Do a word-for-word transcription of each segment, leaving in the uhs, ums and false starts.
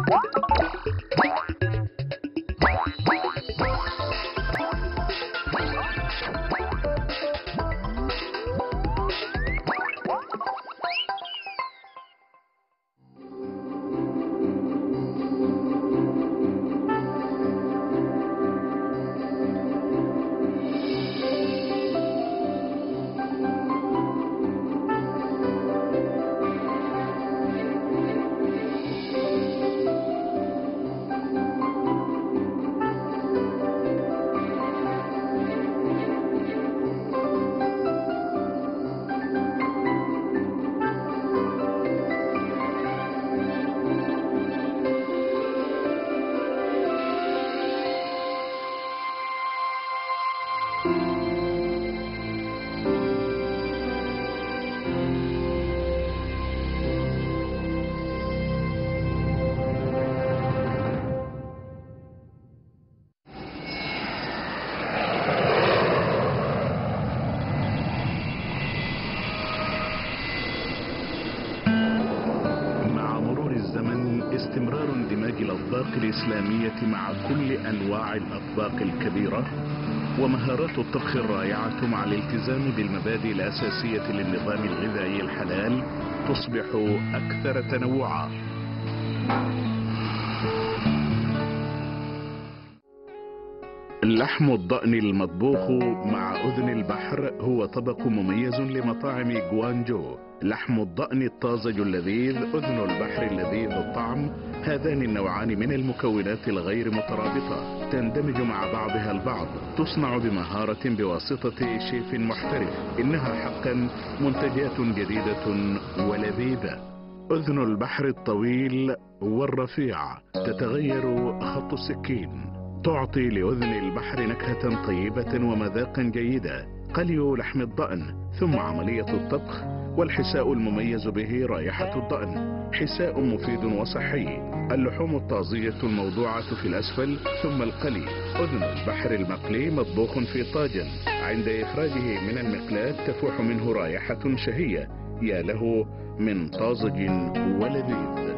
استمرار اندماج الأطباق الإسلامية مع كل أنواع الأطباق الكبيرة، ومهارات الطبخ الرائعة مع الالتزام بالمبادئ الأساسية للنظام الغذائي الحلال تصبح أكثر تنوعا. لحم الضأن المطبوخ مع أذن البحر هو طبق مميز لمطاعم جوانجو. لحم الضأن الطازج اللذيذ، أذن البحر اللذيذ الطعم، هذان النوعان من المكونات الغير مترابطة تندمج مع بعضها البعض، تصنع بمهارة بواسطة شيف محترف. إنها حقا منتجات جديدة ولذيذة. أذن البحر الطويل والرفيع، تتغير خط السكين، تعطي لأذن البحر نكهة طيبة ومذاقا جيدا. قلي لحم الضأن ثم عملية الطبخ، والحساء المميز به رائحة الضأن، حساء مفيد وصحي. اللحوم الطازجة الموضوعة في الأسفل، ثم القلي. أذن البحر المقلي مطبوخ في طاجن، عند إخراجه من المقلاة تفوح منه رائحة شهية، يا له من طازج ولذيذ.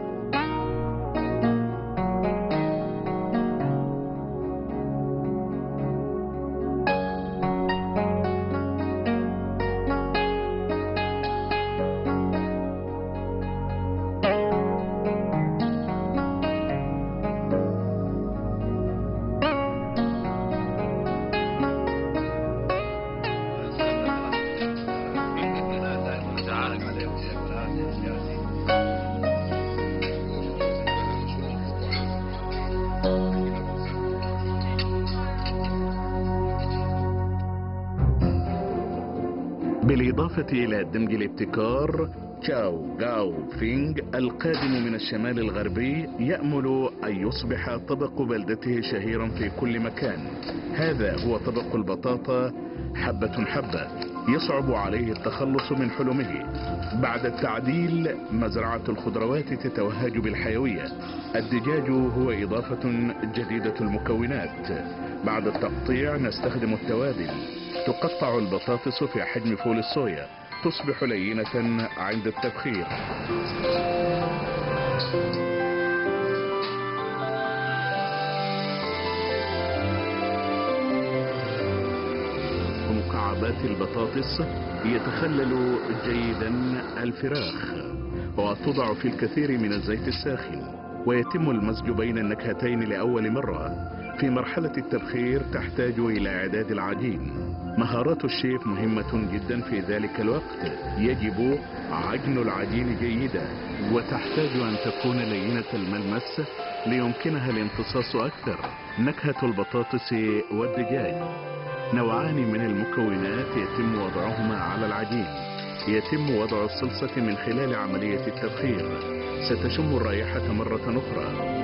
بالإضافة إلى دمج الابتكار، تشاو غاو فينغ القادم من الشمال الغربي يأمل أن يصبح طبق بلدته شهيرا في كل مكان. هذا هو طبق البطاطا حبة حبة، يصعب عليه التخلص من حلمه. بعد التعديل، مزرعة الخضروات تتوهج بالحيوية. الدجاج هو إضافة جديدة المكونات. بعد التقطيع نستخدم التوابل. تقطع البطاطس في حجم فول الصويا، تصبح لينة عند التبخير. مكعبات البطاطس يتخلل جيدا الفراخ، وتوضع في الكثير من الزيت الساخن، ويتم المزج بين النكهتين لأول مرة. في مرحلة التبخير تحتاج إلى إعداد العجين. مهارات الشيف مهمة جدا في ذلك الوقت. يجب عجن العجين جيدا، وتحتاج أن تكون لينة الملمس ليمكنها الامتصاص أكثر. نكهة البطاطس والدجاج، نوعان من المكونات يتم وضعهما على العجين. يتم وضع الصلصة من خلال عملية التبخير، ستشم الرائحة مرة أخرى.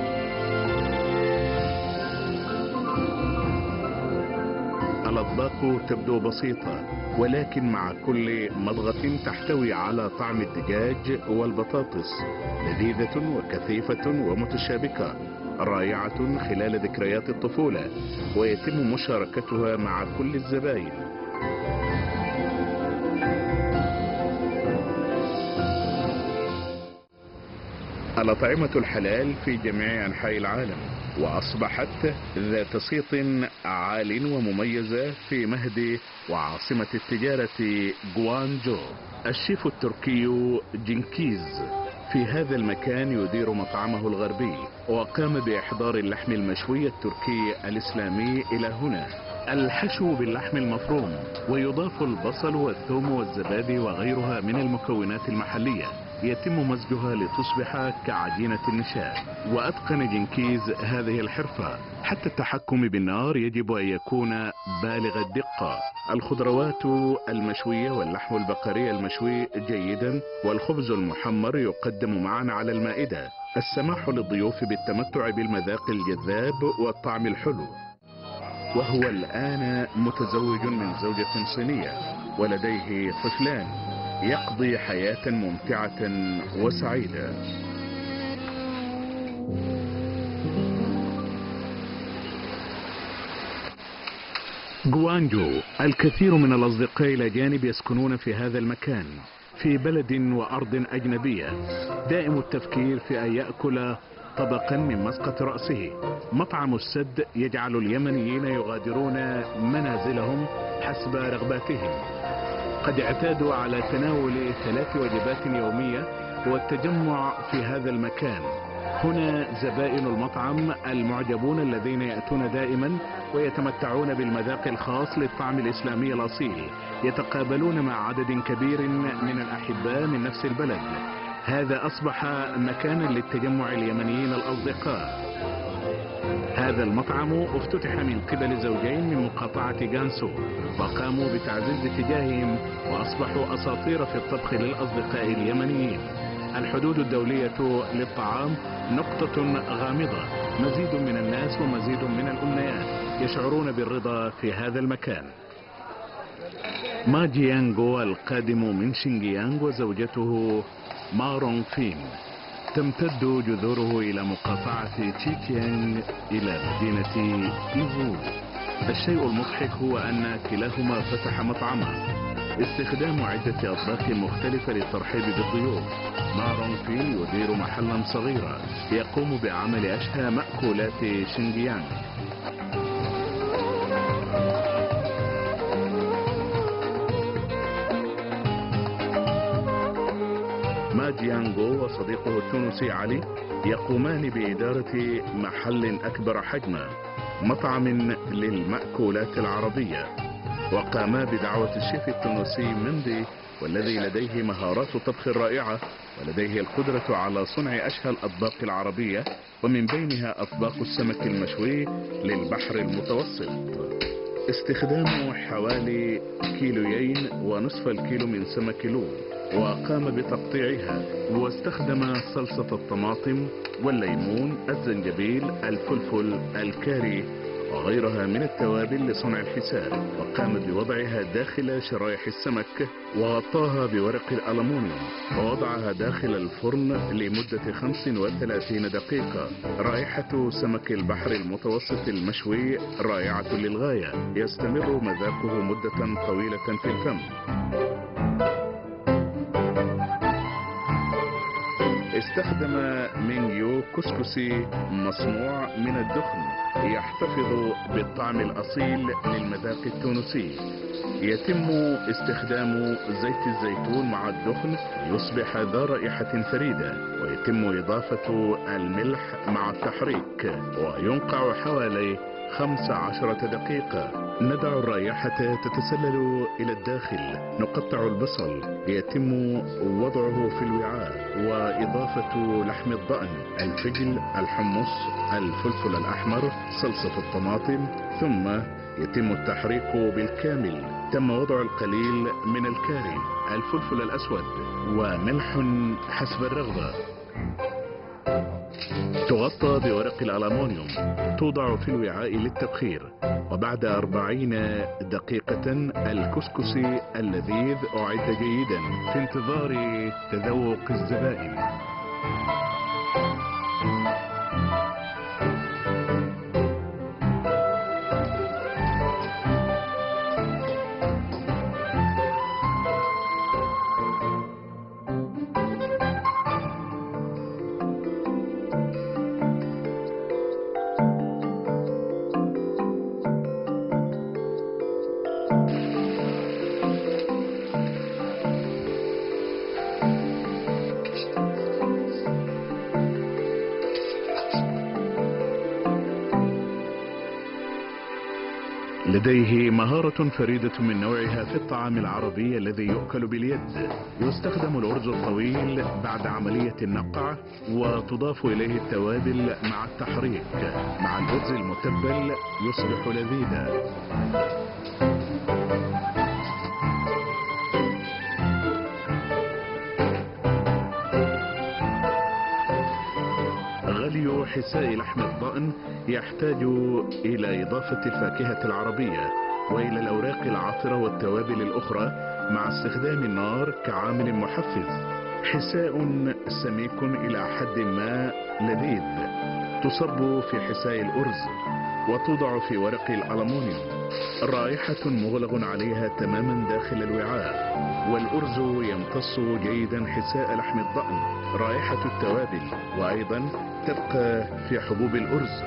الأطباق تبدو بسيطة، ولكن مع كل مضغة تحتوي على طعم الدجاج والبطاطس، لذيذة وكثيفة ومتشابكة، رائعة خلال ذكريات الطفولة، ويتم مشاركتها مع كل الزبائن. الأطعمة الحلال في جميع أنحاء العالم، وأصبحت ذات صيت عال ومميزة في مهد وعاصمة التجارة جوانجو. الشيف التركي جنكيز في هذا المكان يدير مطعمه الغربي، وقام بإحضار اللحم المشوي التركي الإسلامي إلى هنا. الحشو باللحم المفروم، ويضاف البصل والثوم والزبادي وغيرها من المكونات المحلية، يتم مزجها لتصبح كعجينة النشاء. وأتقن جنكيز هذه الحرفة، حتى التحكم بالنار يجب أن يكون بالغ الدقة. الخضروات المشوية واللحم البقري المشوي جيدا، والخبز المحمر يقدم معا على المائدة. السماح للضيوف بالتمتع بالمذاق الجذاب والطعم الحلو. وهو الآن متزوج من زوجة صينية ولديه طفلان، يقضي حياة ممتعة وسعيدة. جوانجو، الكثير من الأصدقاء الأجانب يسكنون في هذا المكان، في بلد وأرض أجنبية، دائم التفكير في أن يأكل طبقا من مسقط رأسه. مطعم السد يجعل اليمنيين يغادرون منازلهم حسب رغباتهم. قد اعتادوا على تناول ثلاث وجبات يومية والتجمع في هذا المكان. هنا زبائن المطعم المعجبون الذين يأتون دائما ويتمتعون بالمذاق الخاص للطعم الإسلامي الأصيل، يتقابلون مع عدد كبير من الأحباء من نفس البلد. هذا أصبح مكانا للتجمع اليمنيين الأصدقاء. هذا المطعم افتتح من قبل زوجين من مقاطعة جانسو، وقاموا بتعزيز تجاههم وأصبحوا أساطير في الطبخ للأصدقاء اليمنيين. الحدود الدولية للطعام نقطة غامضة، مزيد من الناس ومزيد من الأمنيات يشعرون بالرضا في هذا المكان. ما جيانغو القادم من شينجيانغ وزوجته مارونغ فين، تمتد جذوره إلى مقاطعة تشيكيانغ إلى مدينة إيفو. الشيء المضحك هو أن كلاهما فتح مطعما، استخدام عدة أطباق مختلفة للترحيب بالضيوف. مارونغ فين يدير محلا صغيرا يقوم بعمل أشهى مأكولات شينجيانغ. ما جيانغو وصديقه التونسي علي يقومان بإدارة محل أكبر حجما، مطعم للمأكولات العربية، وقاما بدعوة الشيف التونسي مندي، والذي لديه مهارات طبخ رائعة ولديه القدرة على صنع أشهى الأطباق العربية، ومن بينها أطباق السمك المشوي للبحر المتوسط. استخدام حوالي كيلوين ونصف الكيلو من سمك لو، وقام بتقطيعها، واستخدم صلصة الطماطم والليمون، الزنجبيل، الفلفل، الكاري وغيرها من التوابل لصنع الحساء، وقام بوضعها داخل شرايح السمك وغطاها بورق الألمنيوم ووضعها داخل الفرن لمدة خمس وثلاثين دقيقة. رائحة سمك البحر المتوسط المشوي رائعة للغاية، يستمر مذاقه مدة طويلة في الفم. استخدم منيو كسكسي مصنوع من الدخن، يحتفظ بالطعم الأصيل للمذاق التونسي. يتم استخدام زيت الزيتون مع الدخن ليصبح ذا رائحة فريدة، ويتم إضافة الملح مع التحريك، وينقع حوالي خمس عشرة دقيقة. ندع الرائحة تتسلل إلى الداخل، نقطع البصل، يتم وضعه في الوعاء وإضافة لحم الضأن، الفجل، الحمص، الفلفل الأحمر، صلصة الطماطم، ثم يتم التحريك بالكامل. تم وضع القليل من الكاري، الفلفل الأسود، وملح حسب الرغبة. تغطى بورق الألمنيوم، توضع في الوعاء للتبخير، وبعد أربعين دقيقة الكسكسي اللذيذ أعد جيدا في انتظار تذوق الزبائن. لديه مهارة فريدة من نوعها في الطعام العربي الذي يؤكل باليد. يستخدم الأرز الطويل بعد عملية النقع، وتضاف إليه التوابل مع التحريك. مع الأرز المتبل يصبح لذيذا. غلي حساء لحم الضأن يحتاج إلى إضافة الفاكهة العربية وإلى الأوراق العطرة والتوابل الأخرى مع استخدام النار كعامل محفز. حساء سميك إلى حد ما لذيذ. تصب في حساء الأرز وتوضع في ورق الألمونيوم. رائحة مغلق عليها تماما داخل الوعاء، والأرز يمتص جيدا حساء لحم الضأن رائحة التوابل، وأيضا تبقى في حبوب الأرز.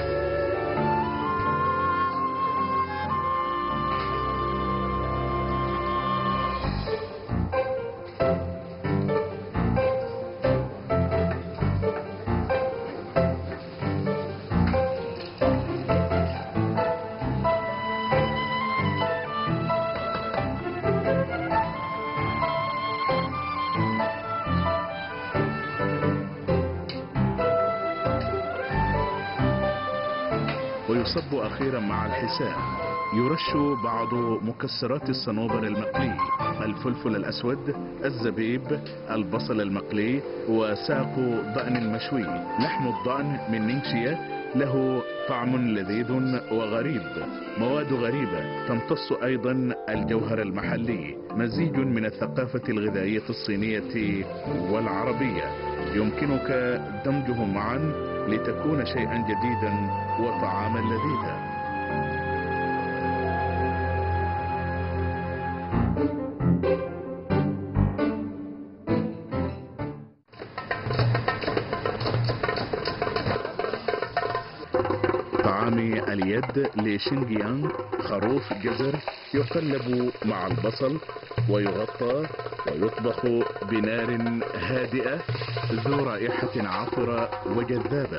ويصب أخيرا مع الحساء. يرش بعض مكسرات الصنوبر المقلي، الفلفل الأسود، الزبيب، البصل المقلي، وساق ضأن المشوي. لحم الضأن من نينشيا له طعم لذيذ وغريب، مواد غريبة تمتص أيضا الجوهر المحلي، مزيج من الثقافة الغذائية الصينية والعربية. يمكنك دمجه معا لتكون شيئا جديدا وطعاما لذيذا. طعام اليد لشينجيانغ خروف جزر يقلب مع البصل ويغطى ويطبخ بنار هادئة ذو رائحة عطرة وجذابة.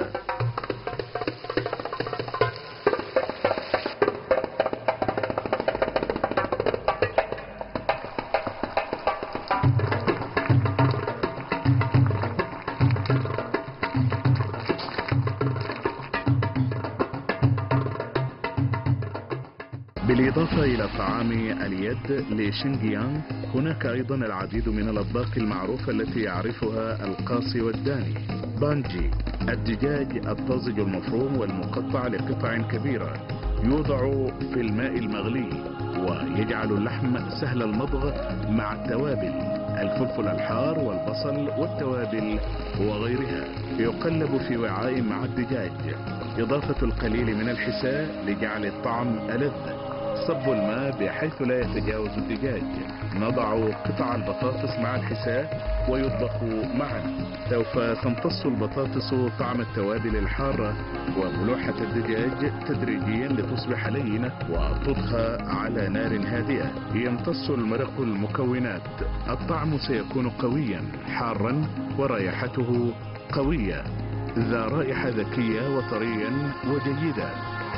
بالإضافة إلى طعام اليد لشينجيانغ، هناك أيضا العديد من الأطباق المعروفة التي يعرفها القاصي والداني. بانجي، الدجاج الطازج المفروم والمقطع لقطع كبيرة، يوضع في الماء المغلي ويجعل اللحم سهل المضغ مع التوابل، الفلفل الحار والبصل والتوابل وغيرها. يقلب في وعاء مع الدجاج. إضافة القليل من الحساء لجعل الطعم ألذ. صب الماء بحيث لا يتجاوز الدجاج. نضع قطع البطاطس مع الحساء ويطبخ معا. سوف تمتص البطاطس طعم التوابل الحارة وملوحة الدجاج تدريجيا لتصبح لينة وتطهى على نار هادئة. يمتص المرق المكونات. الطعم سيكون قويا حارا ورائحته قوية، ذا رائحة ذكية وطريا وجيدة.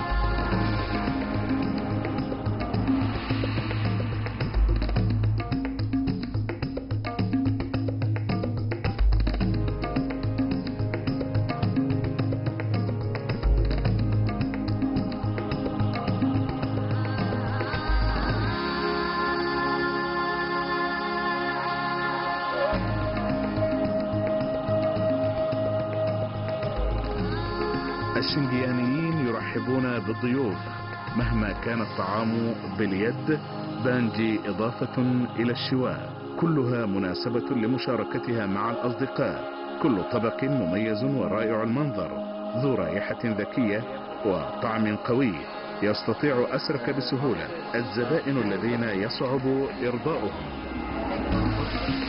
الشنجيانيين يرحبون بالضيوف مهما كان الطعام باليد. بانجي إضافة إلى الشواء، كلها مناسبة لمشاركتها مع الأصدقاء. كل طبق مميز ورائع المنظر، ذو رائحة ذكية وطعم قوي، يستطيع أسرك بسهولة الزبائن الذين يصعب إرضاؤهم.